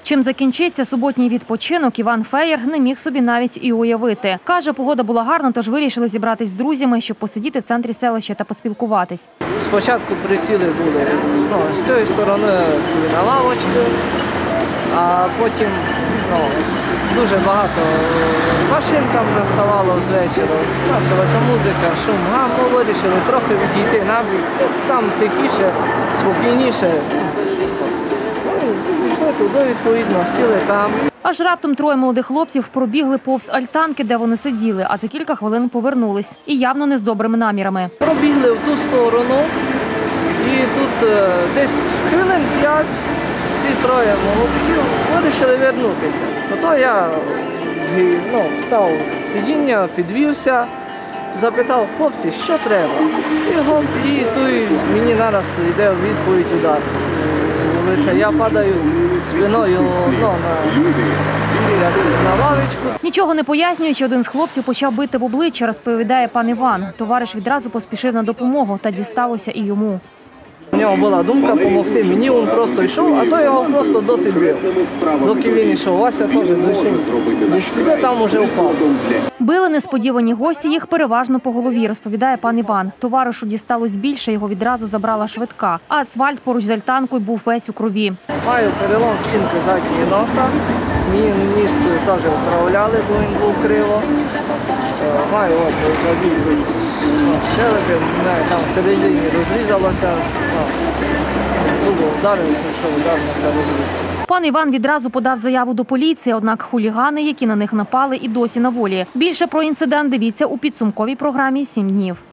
Чим закінчиться суботній відпочинок, Іван Феєр не міг собі навіть і уявити. Каже, погода була гарна, тож вирішили зібратись з друзями, щоб посидіти в центрі селища та поспілкуватись. Спочатку присіли були з цієї сторони на лавочку, а потім дуже багато машин там наставало з вечора. Почалася музика, шум, ми вирішили трохи відійти набік, там тихіше, спокійніше. Ми туди, відповідно, сіли там. Аж раптом троє молодих хлопців пробігли повз альтанки, де вони сиділи, а за кілька хвилин повернулись. І явно не з добрими намірами. Пробігли в ту сторону, і тут десь хвилин 5 ці троє молодиків вирішили повернутися. Тобто я встав з сидіння, підвівся, запитав хлопці, що треба. І той мені зараз йде в відповідь удар. Я падаю спиною на лавочку. Нічого не пояснюючи, один з хлопців почав бити в обличчя, розповідає пан Іван. Товариш відразу поспішив на допомогу, та дісталося і йому. У нього була думка допомогти мені, він просто йшов, а той його просто доти бив. Доки він йшов, Вася теж дійшов. І сюди там уже впав. Били несподівані гості, їх переважно по голові, розповідає пан Іван. Товаришу дісталось більше, його відразу забрала швидка. А асфальт поруч з альтанкою був весь у крові. Маю перелом стінки заднього носа. Мій ніс теж вправляли, бо він був криво. Маю забій щелепи, там всередині розрізалося. Зуби вдарили, що вдарилося, розрізалося. Пан Іван відразу подав заяву до поліції, однак хулігани, які на них напали, і досі на волі. Більше про інцидент дивіться у підсумковій програмі «7 днів».